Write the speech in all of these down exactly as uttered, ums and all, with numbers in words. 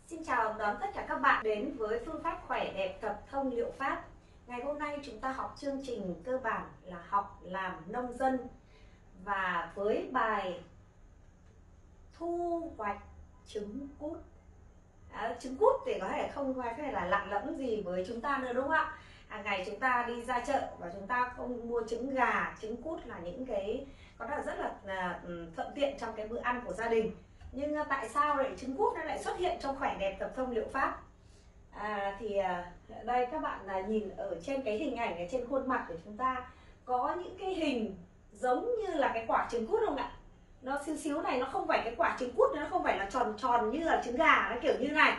Xin chào đón tất cả các bạn đến với phương pháp khỏe đẹp tập thông liệu pháp. Ngày hôm nay chúng ta học chương trình cơ bản là học làm nông dân, và với bài thu hoạch trứng cút. À, trứng cút thì có thể không phải là lạ lẫm gì với chúng ta nữa, đúng không ạ? Hàng ngày chúng ta đi ra chợ và chúng ta không mua trứng gà, trứng cút là những cái có là rất là, là thuận tiện trong cái bữa ăn của gia đình. Nhưng tại sao lại trứng cút nó lại xuất hiện trong khỏe đẹp tập thông liệu pháp? À, thì đây các bạn là nhìn ở trên cái hình ảnh ở trên khuôn mặt của chúng ta có những cái hình giống như là cái quả trứng cút không ạ? Nó xíu xíu này, nó không phải cái quả trứng cút, nó không phải là tròn tròn như là trứng gà, nó kiểu như này.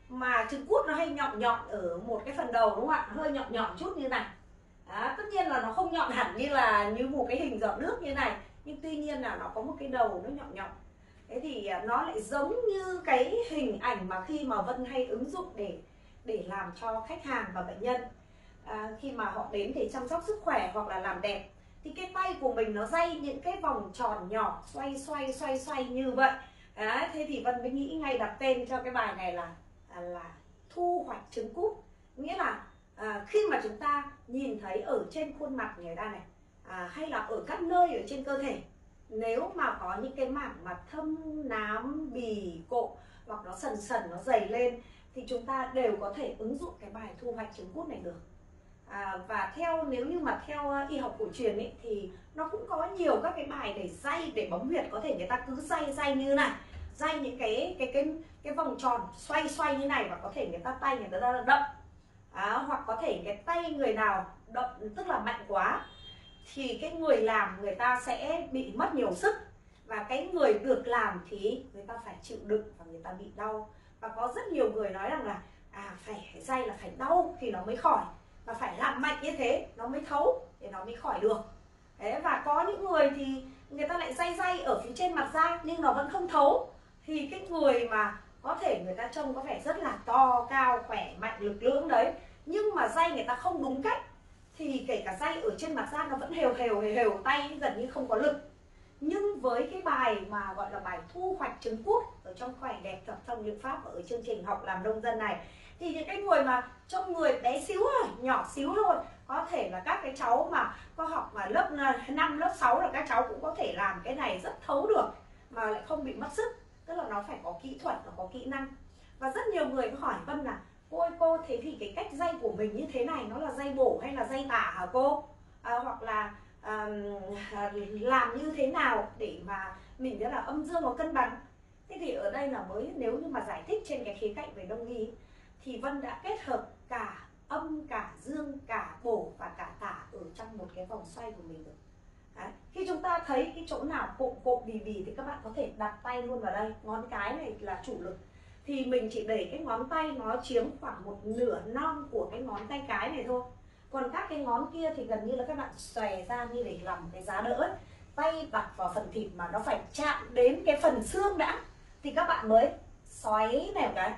Mà trứng cút nó hay nhọn nhọn ở một cái phần đầu, đúng không ạ? Hơi nhọn nhọn chút như này. Đó, tất nhiên là nó không nhọn hẳn như là như một cái hình giọt nước như này, nhưng tuy nhiên là nó có một cái đầu nó nhọn nhọn. Thế thì nó lại giống như cái hình ảnh mà khi mà Vân hay ứng dụng để để làm cho khách hàng và bệnh nhân à, khi mà họ đến để chăm sóc sức khỏe hoặc là làm đẹp, thì cái tay của mình nó day những cái vòng tròn nhỏ xoay xoay xoay xoay như vậy. Đấy, thế thì Vân mới nghĩ ngay đặt tên cho cái bài này là là thu hoạch trứng cút. Nghĩa là à, khi mà chúng ta nhìn thấy ở trên khuôn mặt người ta này, à, hay là ở các nơi ở trên cơ thể, nếu mà có những cái mảng mặt thâm nám, bì, cộ hoặc nó sần sần, nó dày lên, thì chúng ta đều có thể ứng dụng cái bài thu hoạch trứng cút này được. À, và theo nếu như mà theo y học cổ truyền ấy, thì nó cũng có nhiều các cái bài để day, để bấm huyệt. Có thể người ta cứ day day như này, day những cái cái cái cái vòng tròn xoay xoay như này, và có thể người ta tay người ta đậm, à, hoặc có thể cái tay người nào đậm tức là mạnh quá thì cái người làm người ta sẽ bị mất nhiều sức, và cái người được làm thì người ta phải chịu đựng và người ta bị đau. Và có rất nhiều người nói rằng là à phải day là phải đau thì nó mới khỏi, và phải làm mạnh như thế nó mới thấu thì nó mới khỏi được. Đấy, và có những người thì người ta lại day day ở phía trên mặt da nhưng nó vẫn không thấu, thì cái người mà có thể người ta trông có vẻ rất là to, cao, khỏe mạnh, lực lưỡng đấy, nhưng mà day người ta không đúng cách, thì kể cả day ở trên mặt da nó vẫn hều hều hều hều, tay gần như không có lực. Nhưng với cái bài mà gọi là bài thu hoạch trứng cút ở trong khỏe đẹp tập thông liệu pháp ở chương trình học làm nông dân này, thì những cái người mà trong người bé xíu thôi, nhỏ xíu thôi, có thể là các cái cháu mà có học mà lớp năm, lớp sáu là các cháu cũng có thể làm cái này rất thấu được mà lại không bị mất sức. Tức là nó phải có kỹ thuật, nó có kỹ năng. Và rất nhiều người có hỏi Vân là cô ơi cô, thế thì cái cách day của mình như thế này nó là day bổ hay là day tả hả cô? À, hoặc là à, làm như thế nào để mà mình biết là âm dương nó cân bằng? Thế thì ở đây là mới, nếu như mà giải thích trên cái khía cạnh về đông y, thì Vân đã kết hợp cả âm, cả dương, cả bổ và cả tả ở trong một cái vòng xoay của mình được. Đấy. Khi chúng ta thấy cái chỗ nào cộm cộm bì bì thì các bạn có thể đặt tay luôn vào đây. Ngón cái này là chủ lực, thì mình chỉ để cái ngón tay nó chiếm khoảng một nửa non của cái ngón tay cái này thôi. Còn các cái ngón kia thì gần như là các bạn xòe ra như để làm cái giá đỡ ấy. Tay đặt vào phần thịt mà nó phải chạm đến cái phần xương đã, thì các bạn mới xoáy này, cái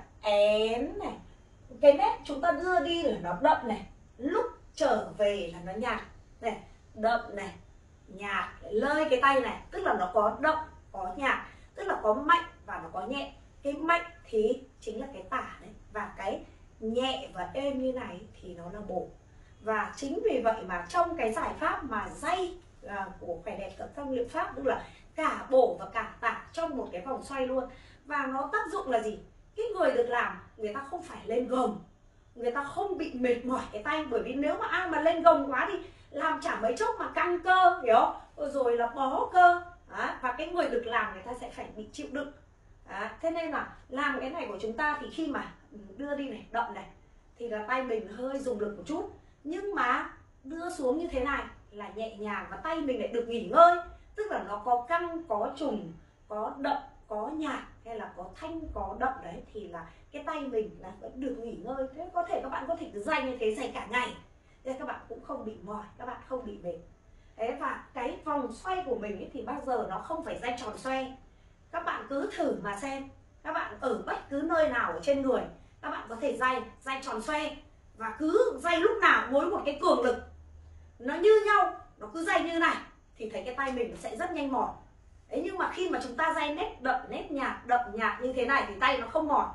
én này. Cái nét chúng ta đưa đi là nó đậm này, lúc trở về là nó nhạt này, đậm này, nhạt, lơi cái tay này, tức là nó có đậm, có nhạt, tức là có mạnh và nó có nhẹ. Cái mạnh thì chính là cái tả đấy, và cái nhẹ và êm như này thì nó là bổ. Và chính vì vậy mà trong cái giải pháp mà day à, của khỏe đẹp tập thông liệu pháp, tức là cả bổ và cả tả trong một cái vòng xoay luôn. Và nó tác dụng là gì? Cái người được làm người ta không phải lên gồng, người ta không bị mệt mỏi cái tay. Bởi vì nếu mà ai mà lên gồng quá thì làm chả mấy chốc mà căng cơ, hiểu không? Rồi là bó cơ. Đó. Và cái người được làm người ta sẽ phải bị chịu đựng. Đó. Thế nên là làm cái này của chúng ta thì khi mà đưa đi này, đậm này, thì là tay mình hơi dùng lực một chút. Nhưng mà đưa xuống như thế này là nhẹ nhàng, và tay mình lại được nghỉ ngơi. Tức là nó có căng, có trùng, có đậm, có nhạt, hay là có thanh, có đậm đấy, thì là cái tay mình là vẫn được nghỉ ngơi. Thế có thể các bạn có thể cứ day như thế, day cả ngày, thế các bạn cũng không bị mỏi, các bạn không bị mệt. Thế và cái vòng xoay của mình ấy thì bao giờ nó không phải day tròn xoay. Các bạn cứ thử mà xem, các bạn ở bất cứ nơi nào ở trên người, các bạn có thể day, day tròn xoay, và cứ day lúc nào với một cái cường lực nó như nhau, nó cứ day như này, thì thấy cái tay mình sẽ rất nhanh mỏi. Đấy, nhưng mà khi mà chúng ta day nét đậm, nét nhạt, đậm nhạt như thế này thì tay nó không mỏi.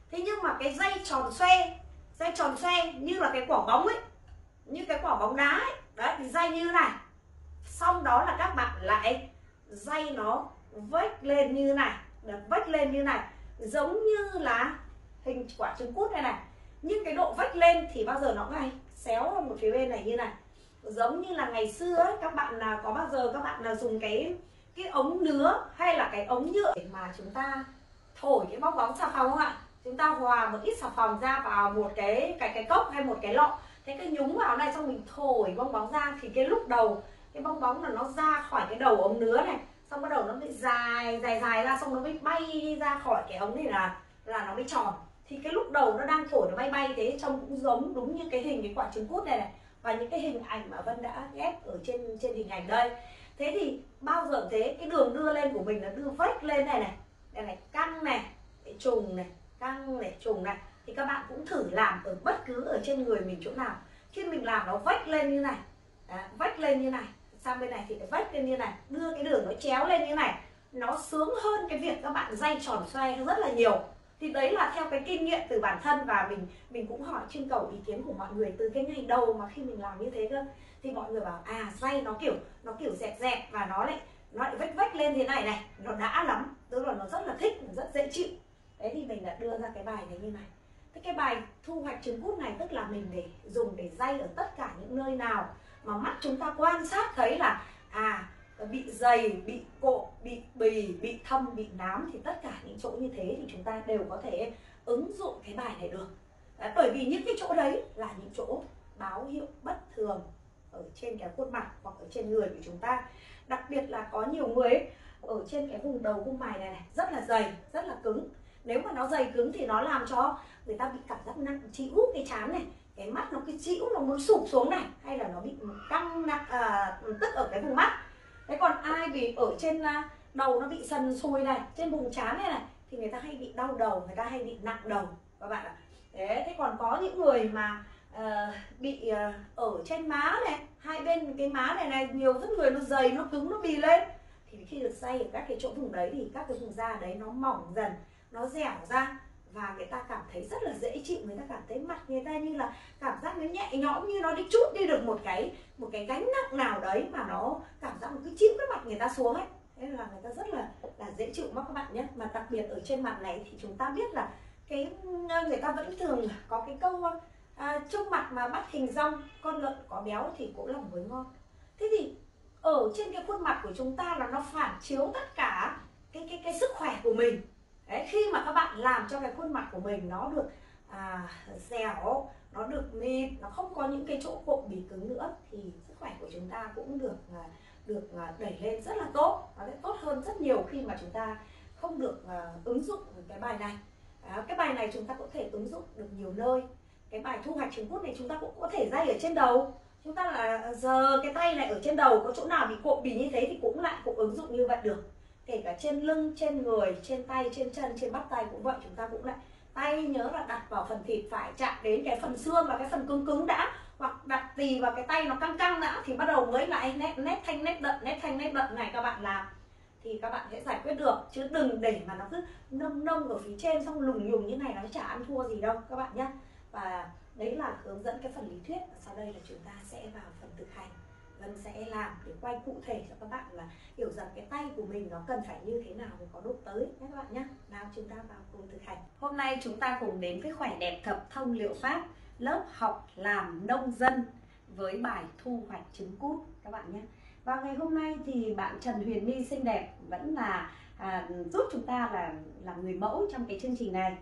Thế nhưng mà cái dây tròn xoe, dây tròn xoe như là cái quả bóng ấy, như cái quả bóng đá ấy, đấy thì dây như này. Xong đó là các bạn lại dây nó vếch lên như này, vếch lên như này, giống như là hình quả trứng cút này này. Nhưng cái độ vếch lên thì bao giờ nó ngay xéo vào một phía bên này như này. Giống như là ngày xưa ấy, các bạn là có bao giờ các bạn là dùng cái cái ống nứa hay là cái ống nhựa để mà chúng ta thổi cái bong bóng xà phòng không ạ? Chúng ta hòa một ít xà phòng ra vào một cái cái cái cốc hay một cái lọ, thế cái nhúng vào này xong mình thổi bong bóng ra, thì cái lúc đầu cái bong bóng là nó ra khỏi cái đầu ống nứa này, xong bắt đầu nó bị dài dài dài ra, xong nó mới bay ra khỏi cái ống này là là nó mới tròn. Thì cái lúc đầu nó đang thổi nó bay bay thế, trông cũng giống đúng như cái hình cái quả trứng cút này này, và những cái hình ảnh mà Vân đã ghép ở trên trên hình ảnh đây. Thế thì bao giờ thế cái đường đưa lên của mình là đưa vếch lên này này, đây này, căng này, cái trùng này, căng này, trùng này, thì các bạn cũng thử làm ở bất cứ ở trên người mình chỗ nào. Khi mình làm nó vếch lên như này, đó, vếch lên như này, sang bên này thì phải vếch lên như này, đưa cái đường nó chéo lên như này, nó sướng hơn cái việc các bạn dây tròn xoay rất là nhiều. Thì đấy là theo cái kinh nghiệm từ bản thân, và mình mình cũng hỏi trưng cầu ý kiến của mọi người từ cái ngày đầu mà khi mình làm như thế cơ. Thì mọi người bảo à dây nó kiểu nó kiểu dẹp dẹp và nó lại nó lại vếch vếch lên thế này này, nó đã lắm, tức là nó rất là thích, rất dễ chịu. Đấy thì mình đã đưa ra cái bài này như này. Thế cái bài thu hoạch trứng cút này tức là mình để dùng để dây ở tất cả những nơi nào mà mắt chúng ta quan sát thấy là à bị dày, bị cộ, bị bì, bị thâm, bị nám, thì tất cả những chỗ như thế thì chúng ta đều có thể ứng dụng cái bài này được. Đấy, bởi vì những cái chỗ đấy là những chỗ báo hiệu bất thường ở trên cái khuôn mặt hoặc ở trên người của chúng ta. Đặc biệt là có nhiều người ấy, ở trên cái vùng đầu cung mày này, này rất là dày, rất là cứng. Nếu mà nó dày cứng thì nó làm cho người ta bị cảm giác nặng trĩu cái trán này, cái mắt nó cái trĩu nó muốn sụp xuống này, hay là nó bị căng nặng, à, tức ở cái vùng mắt. Thế còn ai vì ở trên đầu nó bị sần sùi này, trên vùng trán này này, thì người ta hay bị đau đầu, người ta hay bị nặng đầu các bạn ạ. Thế, thế còn có những người mà uh, bị uh, ở trên má này, hai bên cái má này này, nhiều rất người nó dày, nó cứng, nó bì lên, thì khi được xay ở các cái chỗ vùng đấy thì các cái vùng da đấy nó mỏng dần, nó dẻo ra, và người ta cảm thấy rất là dễ chịu. Người ta cảm thấy mặt người ta như là cảm giác nó nhẹ nhõm, như nó đi chút đi được một cái một cái gánh nặng nào đấy, mà nó cảm giác nó cứ chịu cái mặt người ta xuống ấy. Thế là người ta rất là là dễ chịu mắt các bạn nhé. Mà đặc biệt ở trên mặt này thì chúng ta biết là cái người ta vẫn thường có cái câu à, trước mặt mà bắt hình dong, con lợn có béo thì cũng là muối ngon. Thế thì ở trên cái khuôn mặt của chúng ta là nó phản chiếu tất cả cái cái cái sức khỏe của mình. Đấy, khi mà các bạn làm cho cái khuôn mặt của mình nó được à, dẻo, nó được mịn, nó không có những cái chỗ cộm bì cứng nữa, thì sức khỏe của chúng ta cũng được à, được à, đẩy lên rất là tốt. Nó sẽ tốt hơn rất nhiều khi mà chúng ta không được à, ứng dụng cái bài này. À, cái bài này chúng ta có thể ứng dụng được nhiều nơi. Cái bài thu hoạch trứng cút này chúng ta cũng có thể dây ở trên đầu. Chúng ta là giờ cái tay này ở trên đầu, có chỗ nào bị cộm bì như thế thì cũng lại cũng ứng dụng như vậy được. Kể cả trên lưng, trên người, trên tay, trên chân, trên bắp tay cũng vậy. Chúng ta cũng lại tay nhớ là đặt vào phần thịt phải chạm đến cái phần xương và cái phần cứng cứng đã, hoặc đặt tì vào cái tay nó căng căng đã, thì bắt đầu mới lại nét nét thanh nét đậm, nét thanh nét đậm này các bạn làm thì các bạn sẽ giải quyết được. Chứ đừng để mà nó cứ nông nông ở phía trên xong lùng nhùng như này, nó chả ăn thua gì đâu các bạn nhé. Và đấy là hướng dẫn cái phần lý thuyết. Sau đây là chúng ta sẽ vào phần thực hành. Vân sẽ làm để quay cụ thể cho các bạn là hiểu rằng cái tay của mình nó cần phải như thế nào để có độ tới nhé các bạn nhé. Nào chúng ta vào cùng thực hành. Hôm nay chúng ta cùng đến với khỏe đẹp thập thông liệu pháp lớp học làm nông dân với bài thu hoạch trứng cút các bạn nhé. Và ngày hôm nay thì bạn Trần Huyền My xinh đẹp vẫn là à, giúp chúng ta là làm người mẫu trong cái chương trình này.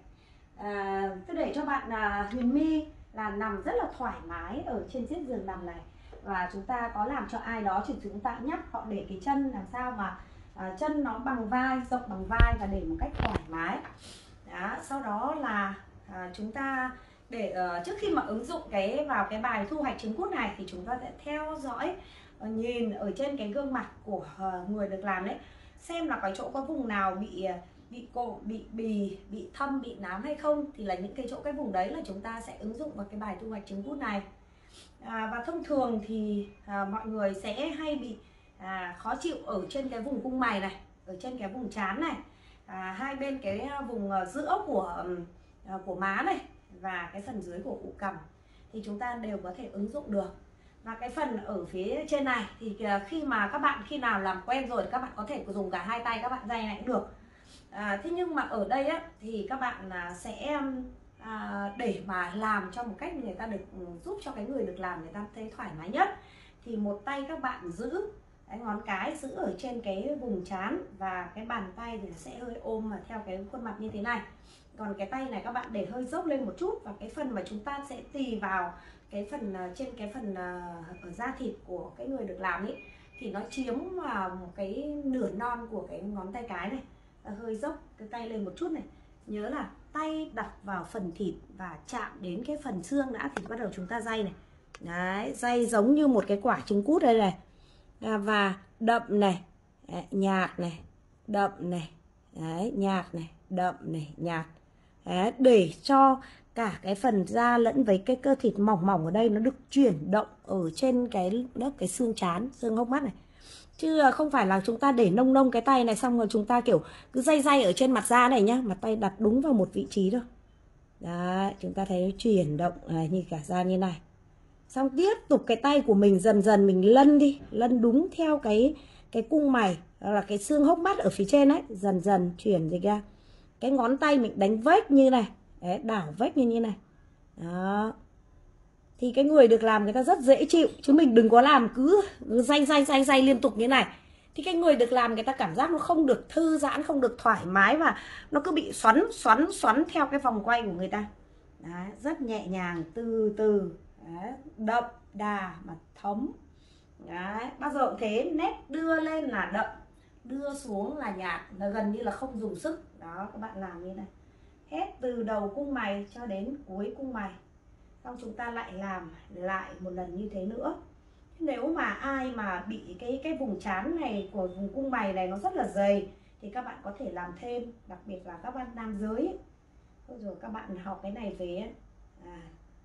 À, tôi để cho bạn à, Huyền My là nằm rất là thoải mái ở trên chiếc giường nằm này, và chúng ta có làm cho ai đó thì chúng ta nhắc họ để cái chân làm sao mà à, chân nó bằng vai, rộng bằng vai, và để một cách thoải mái. Đó, sau đó là à, chúng ta để uh, trước khi mà ứng dụng cái vào cái bài thu hoạch trứng cút này thì chúng ta sẽ theo dõi, uh, nhìn ở trên cái gương mặt của uh, người được làm đấy, xem là cái chỗ có vùng nào bị bị cộm, bị bì, bị thâm, bị nám hay không, thì là những cái chỗ cái vùng đấy là chúng ta sẽ ứng dụng vào cái bài thu hoạch trứng cút này. À, và thông thường thì à, mọi người sẽ hay bị à, khó chịu ở trên cái vùng cung mày này, ở trên cái vùng trán này, à, hai bên cái vùng giữa của uh, của má này và cái phần dưới của cụ cằm thì chúng ta đều có thể ứng dụng được. Và cái phần ở phía trên này thì khi mà các bạn khi nào làm quen rồi các bạn có thể dùng cả hai tay các bạn day này cũng được. À, thế nhưng mà ở đây á, thì các bạn à, sẽ à, để mà làm cho một cách người ta được giúp cho cái người được làm người ta thấy thoải mái nhất thì một tay các bạn giữ cái ngón cái giữ ở trên cái vùng trán và cái bàn tay thì sẽ hơi ôm mà theo cái khuôn mặt như thế này. Còn cái tay này các bạn để hơi dốc lên một chút và cái phần mà chúng ta sẽ tì vào cái phần trên cái phần ở da thịt của cái người được làm ấy thì nó chiếm vào một cái nửa non của cái ngón tay cái này. Hơi dốc cái tay lên một chút này, nhớ là tay đặt vào phần thịt và chạm đến cái phần xương đã thì bắt đầu chúng ta day này. Đấy, day giống như một cái quả trứng cút đây này. À, và đậm này, đấy, nhạt này, đậm này, đấy, nhạt này, đậm này, nhạt. Đấy, để cho cả cái phần da lẫn với cái cơ thịt mỏng mỏng ở đây nó được chuyển động ở trên cái lớp cái xương trán, xương hốc mắt này. Chứ không phải là chúng ta để nông nông cái tay này xong rồi chúng ta kiểu cứ day day ở trên mặt da này nhá, mà tay đặt đúng vào một vị trí thôi. Đấy, chúng ta thấy nó chuyển động này, như cả da như này. Xong tiếp tục cái tay của mình dần dần mình lân đi, lân đúng theo cái cái cung mày là cái xương hốc mắt ở phía trên ấy, dần dần chuyển gì ra. Cái ngón tay mình đánh vết như này, đấy, đảo vết như như này. Đó. Thì cái người được làm người ta rất dễ chịu, chứ mình đừng có làm cứ day day day day liên tục như này. Thì cái người được làm người ta cảm giác nó không được thư giãn, không được thoải mái và nó cứ bị xoắn xoắn xoắn theo cái vòng quay của người ta. Đấy, rất nhẹ nhàng, từ từ. Đấy, đậm đà mà thấm. Đấy, bao giờ cũng thế, nét đưa lên là đậm, đưa xuống là nhạt, là gần như là không dùng sức. Đó, các bạn làm như này. Hết từ đầu cung mày cho đến cuối cung mày. Xong chúng ta lại làm lại một lần như thế nữa. Nếu mà ai mà bị cái cái vùng trán này của vùng cung mày này nó rất là dày thì các bạn có thể làm thêm, đặc biệt là các bạn nam giới ấy. Rồi các bạn học cái này về à,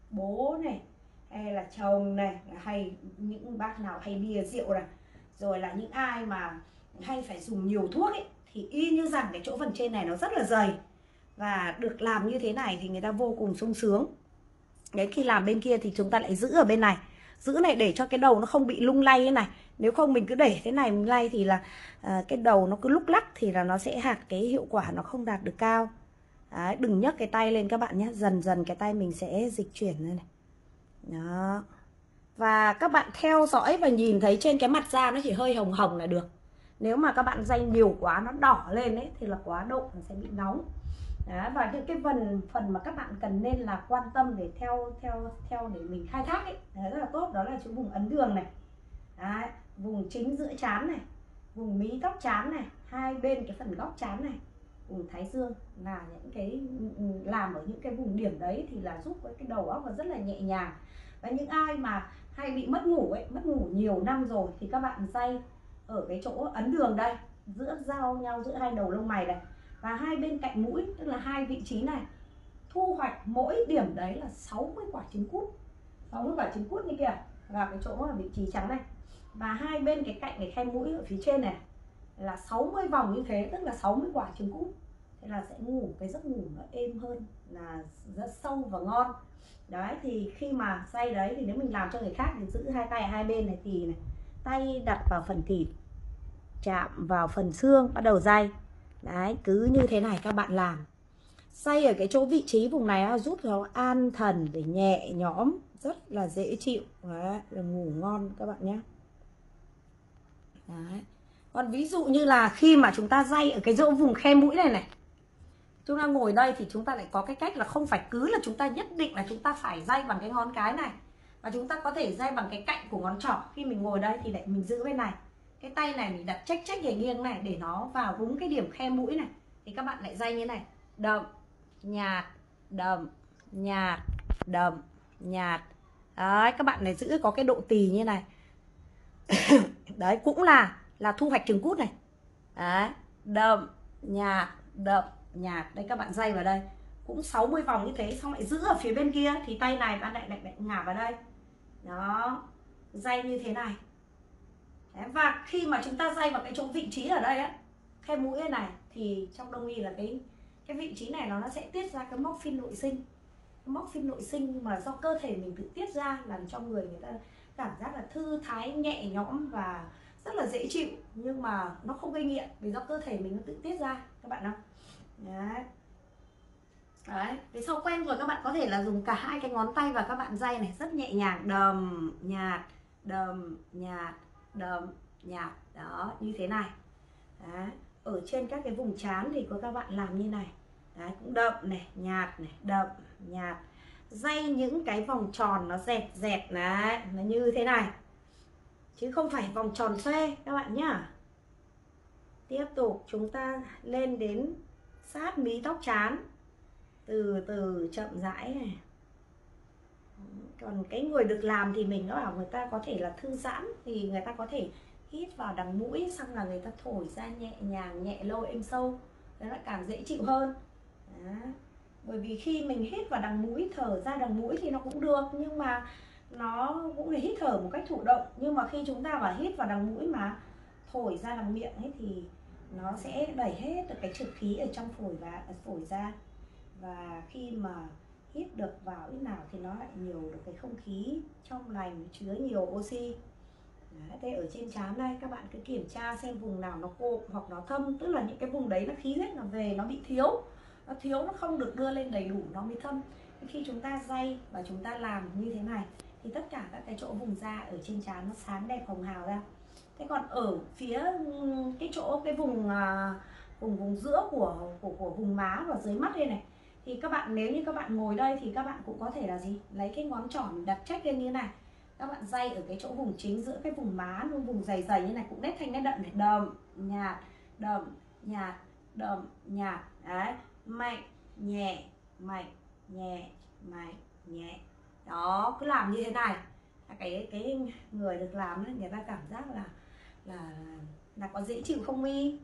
bố này hay là chồng này, hay những bác nào hay bia rượu này, rồi là những ai mà hay phải dùng nhiều thuốc ấy, thì y như rằng cái chỗ phần trên này nó rất là dày và được làm như thế này thì người ta vô cùng sung sướng. Đấy, khi làm bên kia thì chúng ta lại giữ ở bên này, giữ này để cho cái đầu nó không bị lung lay thế này. Nếu không mình cứ để thế này mình lay thì là à, cái đầu nó cứ lúc lắc thì là nó sẽ hạt cái hiệu quả nó không đạt được cao. Đấy, đừng nhấc cái tay lên các bạn nhé, dần dần cái tay mình sẽ dịch chuyển này, này. Đó. Và các bạn theo dõi và nhìn thấy trên cái mặt da nó chỉ hơi hồng hồng là được. Nếu mà các bạn day nhiều quá nó đỏ lên ấy thì là quá độ, nó sẽ bị nóng. Đó, và những cái phần phần mà các bạn cần nên là quan tâm để theo theo theo để mình khai thác ấy, đấy, rất là tốt, đó là chỗ vùng ấn đường này. Đấy, vùng chính giữa trán này, vùng mí góc trán này, hai bên cái phần góc trán này, vùng thái dương là những cái làm ở những cái vùng điểm đấy thì là giúp cái đầu óc nó rất là nhẹ nhàng. Và những ai mà hay bị mất ngủ ấy, mất ngủ nhiều năm rồi thì các bạn day ở cái chỗ ấn đường đây, giữa giao nhau giữa hai đầu lông mày này và hai bên cạnh mũi, tức là hai vị trí này. Thu hoạch mỗi điểm đấy là sáu mươi quả trứng cút, sáu mươi quả trứng cút như kìa, vào cái chỗ là vị trí trắng này. Và hai bên cái cạnh cái khe mũi ở phía trên này là sáu mươi vòng như thế, tức là sáu mươi quả trứng cút. Thế là sẽ ngủ cái giấc ngủ nó êm hơn, là rất sâu và ngon. Đấy, thì khi mà day đấy thì nếu mình làm cho người khác thì giữ hai tay ở hai bên này thì này, tay đặt vào phần thịt, chạm vào phần xương, bắt đầu day. Đấy, cứ như thế này các bạn làm. Day ở cái chỗ vị trí vùng này giúp cho an thần, để nhẹ nhõm, rất là dễ chịu. Đấy, là ngủ ngon các bạn nhé. Đấy. Còn ví dụ như là khi mà chúng ta day ở cái chỗ vùng khe mũi này này, chúng ta ngồi đây thì chúng ta lại có cái cách là không phải cứ là chúng ta nhất định là chúng ta phải day bằng cái ngón cái này, và chúng ta có thể day bằng cái cạnh của ngón trỏ. Khi mình ngồi đây thì lại mình giữ bên này, cái tay này mình đặt chếch chếch nghiêng nghiêng này để nó vào đúng cái điểm khe mũi này, thì các bạn lại day như này, đậm nhạt, đậm nhạt, đậm nhạt. Đấy, các bạn này giữ có cái độ tì như này. Đấy, cũng là là thu hoạch trứng cút này. Đấy, đậm nhạt, đậm nhạt. Đây, các bạn day vào đây cũng sáu mươi vòng như thế, xong lại giữ ở phía bên kia thì tay này bạn lại lại, lại ngả vào đây. Đó, day như thế này. Đấy, và khi mà chúng ta day vào cái chỗ vị trí ở đây á, khe mũi này thì trong đông y là cái cái vị trí này nó nó sẽ tiết ra cái móc phin nội sinh. Cái móc phin nội sinh mà do cơ thể mình tự tiết ra, làm cho người người ta cảm giác là thư thái, nhẹ nhõm và rất là dễ chịu, nhưng mà nó không gây nghiện vì do cơ thể mình nó tự tiết ra các bạn không? Đấy. Đấy, thế sau quen rồi các bạn có thể là dùng cả hai cái ngón tay và các bạn day này rất nhẹ nhàng, đầm nhạt, đầm nhạt, đầm nhạt, đó như thế này. Đấy. Ở trên các cái vùng trán thì có các bạn làm như này. Đấy, cũng đậm này, nhạt này, đậm, nhạt. Day những cái vòng tròn nó dẹt dẹt này, nó như thế này. Chứ không phải vòng tròn xoe các bạn nhá. Tiếp tục chúng ta lên đến sát mí tóc trán. Từ từ chậm rãi này. Còn cái người được làm thì mình nói bảo người ta có thể là thư giãn, thì người ta có thể hít vào đằng mũi, xong là người ta thổi ra nhẹ nhàng, nhẹ lâu êm sâu, đó là càng dễ chịu hơn. Đó. Bởi vì khi mình hít vào đằng mũi, thở ra đằng mũi thì nó cũng được, nhưng mà nó cũng là hít thở một cách thụ động. Nhưng mà khi chúng ta vào hít vào đằng mũi mà thổi ra đằng miệng ấy thì nó sẽ đẩy hết được cái trực khí ở trong phổi và phổi ra. Và khi mà hít được vào ít nào thì nó lại nhiều được cái không khí trong lành, chứa nhiều oxy. Đấy, thế ở trên trán đây các bạn cứ kiểm tra xem vùng nào nó cộm hoặc nó thâm, tức là những cái vùng đấy nó khí huyết nó về, nó bị thiếu, nó thiếu, nó không được đưa lên đầy đủ, nó mới thâm. Khi chúng ta day và chúng ta làm như thế này thì tất cả các cái chỗ vùng da ở trên trán nó sáng đẹp hồng hào ra. Thế còn ở phía cái chỗ cái vùng vùng vùng giữa của của của vùng má và dưới mắt đây này, thì các bạn nếu như các bạn ngồi đây thì các bạn cũng có thể là gì, lấy cái ngón trỏ đặt check lên như thế này, các bạn day ở cái chỗ vùng chính giữa cái vùng má, luôn vùng dày dày như này, cũng nét thanh nét đậm này, đầm nhạt, đầm nhạt, đầm nhạt. Đấy, mạnh nhẹ, mạnh nhẹ, mạnh nhẹ. Đó, cứ làm như thế này. Cái cái người được làm ấy, người ta cảm giác là là là có dễ chịu không mi?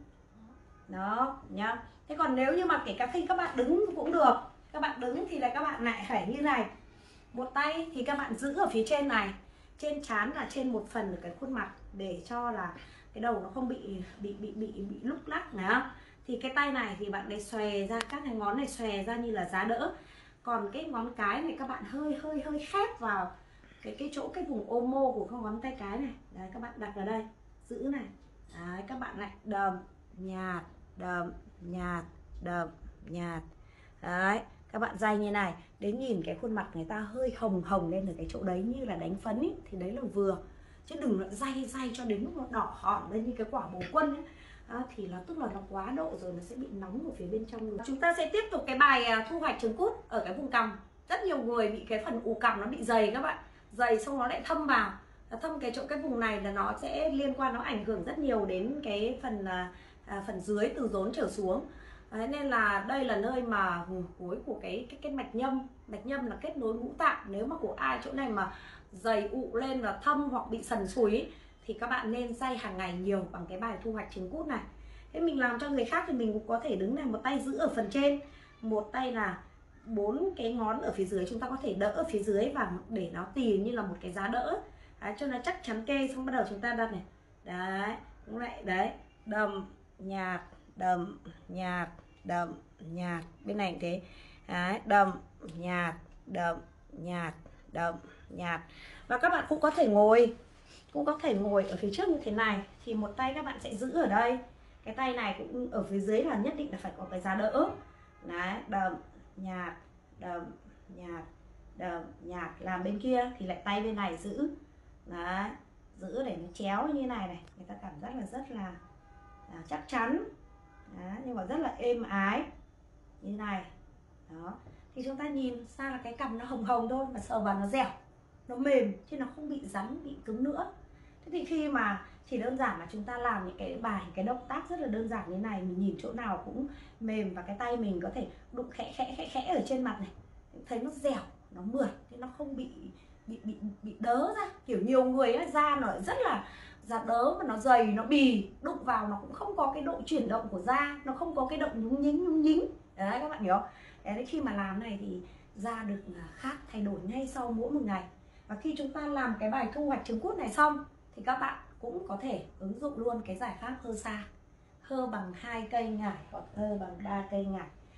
Đó nhá. Thế còn nếu như mà kể cả khi các bạn đứng cũng được, các bạn đứng thì là các bạn lại phải như này. Một tay thì các bạn giữ ở phía trên này, trên trán là trên một phần của cái khuôn mặt, để cho là cái đầu nó không bị bị bị bị bị lúc lắc này. Thì cái tay này thì bạn này xòe ra, các cái ngón này xòe ra như là giá đỡ. Còn cái ngón cái này các bạn hơi hơi hơi khép vào cái cái chỗ cái vùng ô mô của con ngón tay cái này. Đấy, các bạn đặt vào đây, giữ này. Đấy, các bạn lại đầm nhạt, đầm nhạt, đầm nhạt. Đấy, các bạn day như này, đến nhìn cái khuôn mặt người ta hơi hồng hồng lên ở cái chỗ đấy như là đánh phấn ý, thì đấy là vừa. Chứ đừng lại day day cho đến lúc nó đỏ hòn lên như cái quả bồ quân ấy. À, thì nó tức là nó quá độ rồi, nó sẽ bị nóng ở phía bên trong người. Chúng ta sẽ tiếp tục cái bài thu hoạch trứng cút ở cái vùng cằm. Rất nhiều người bị cái phần ù cằm nó bị dày các bạn, dày xong nó lại thâm vào, thâm cái chỗ cái vùng này là nó sẽ liên quan, nó ảnh hưởng rất nhiều đến cái phần à, phần dưới từ rốn trở xuống. Đấy, nên là đây là nơi mà vùng cuối của cái cái cái mạch nhâm. Mạch nhâm là kết nối ngũ tạng. Nếu mà của ai chỗ này mà dày ụ lên và thâm hoặc bị sần sùi ấy, thì các bạn nên day hàng ngày nhiều bằng cái bài thu hoạch trứng cút này. Thế mình làm cho người khác thì mình cũng có thể đứng này, một tay giữ ở phần trên, một tay là bốn cái ngón ở phía dưới, chúng ta có thể đỡ ở phía dưới và để nó tì như là một cái giá đỡ. Đấy, cho nó chắc chắn kê. Xong bắt đầu chúng ta đặt này. Đấy, cũng lại đấy, đầm nhạt, đầm nhạt, đầm nhạt. Bên này cũng thế. Đấy, đầm nhạt, đầm nhạt, đầm nhạt. Và các bạn cũng có thể ngồi, cũng có thể ngồi ở phía trước như thế này, thì một tay các bạn sẽ giữ ở đây, cái tay này cũng ở phía dưới là nhất định là phải có cái giá đỡ. Đấy, đầm nhạt, đầm nhạt, đầm nhạt. Làm bên kia thì lại tay bên này giữ. Đấy, giữ để nó chéo như này này, người ta cảm giác là rất là, là chắc chắn. Đấy, nhưng mà rất là êm ái như này. Đó, thì chúng ta nhìn ra là cái cằm nó hồng hồng thôi, mà sờ vào nó dẻo, nó mềm, chứ nó không bị rắn, bị cứng nữa. Thế thì khi mà chỉ đơn giản là chúng ta làm những cái bài, cái động tác rất là đơn giản như này, mình nhìn chỗ nào cũng mềm, và cái tay mình có thể đụng khẽ khẽ khẽ khẽ ở trên mặt này, thấy nó dẻo, nó mượt, thế nó không bị bị bị bị đớ ra. Kiểu nhiều người ấy, da nó rất là da đớ mà nó dày, nó bì, đụng vào nó cũng không có cái độ chuyển động của da, nó không có cái động nhúng nhính nhúng nhính. Đấy, các bạn hiểu không? Đấy, khi mà làm này thì da được khác, thay đổi ngay sau mỗi một ngày. Và khi chúng ta làm cái bài thu hoạch trứng cút này xong thì các bạn cũng có thể ứng dụng luôn cái giải pháp hơ xa, hơ bằng hai cây ngải hoặc hơ bằng ba cây ngải.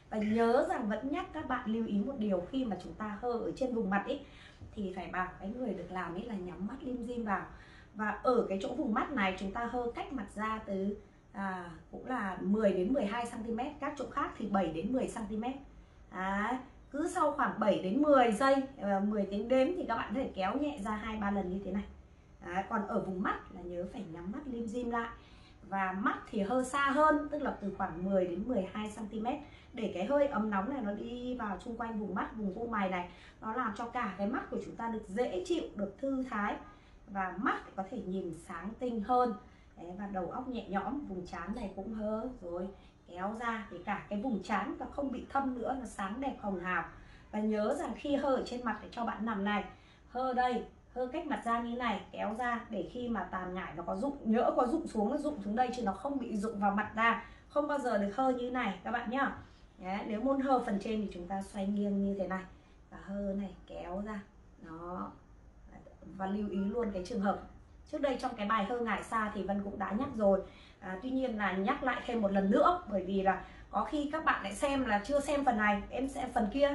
Và nhớ rằng vẫn nhắc các bạn lưu ý một điều, khi mà chúng ta hơ ở trên vùng mặt ấy thì phải bảo cái người được làm ấy là nhắm mắt lim dim vào. Và ở cái chỗ vùng mắt này chúng ta hơ cách mặt ra từ à, cũng là mười đến mười hai xăng ti mét, các chỗ khác thì bảy đến mười xăng ti mét. À, cứ sau khoảng bảy đến mười giây, mười tiếng đếm thì các bạn có thể kéo nhẹ ra hai ba lần như thế này. À, còn ở vùng mắt là nhớ phải nhắm mắt lim dim lại. Và mắt thì hơi xa hơn, tức là từ khoảng mười đến mười hai xăng ti mét, để cái hơi ấm nóng này nó đi vào xung quanh vùng mắt, vùng vô mày này, nó làm cho cả cái mắt của chúng ta được dễ chịu, được thư thái, và mắt có thể nhìn sáng tinh hơn. Đấy, và đầu óc nhẹ nhõm. Vùng trán này cũng hơ rồi kéo ra để cả cái vùng trán và không bị thâm nữa, nó sáng đẹp hồng hào. Và nhớ rằng khi hơ ở trên mặt để cho bạn nằm này, hơ đây, hơ cách mặt ra như này, kéo ra để khi mà tàn nhải nó có rụng, nhỡ có rụng xuống nó rụng xuống đây chứ nó không bị rụng vào mặt ra, không bao giờ được hơ như này các bạn nhá. Đấy, nếu muốn hơ phần trên thì chúng ta xoay nghiêng như thế này và hơ này kéo ra đó. Và lưu ý luôn cái trường hợp trước đây trong cái bài hơ ngải xa thì Vân cũng đã nhắc rồi, à, tuy nhiên là nhắc lại thêm một lần nữa, bởi vì là có khi các bạn lại xem là chưa xem phần này, em sẽ phần kia.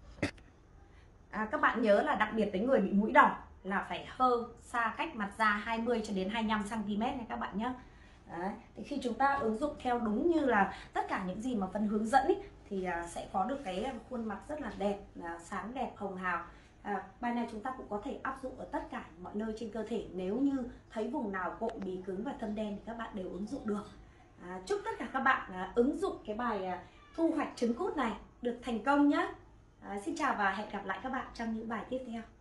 À, các bạn nhớ là đặc biệt với người bị mũi đỏ là phải hơ xa cách mặt ra hai mươi cho đến hai mươi lăm xăng ti mét này các bạn nhé. Đấy. Thì khi chúng ta ứng dụng theo đúng như là tất cả những gì mà Vân hướng dẫn ý, thì à, sẽ có được cái khuôn mặt rất là đẹp, là sáng đẹp hồng hào. À, bài này chúng ta cũng có thể áp dụng ở tất cả mọi nơi trên cơ thể. Nếu như thấy vùng nào cộm, bì cứng và thâm đen thì các bạn đều ứng dụng được. À, chúc tất cả các bạn à, ứng dụng cái bài à, thu hoạch trứng cút này được thành công nhé. À, xin chào và hẹn gặp lại các bạn trong những bài tiếp theo.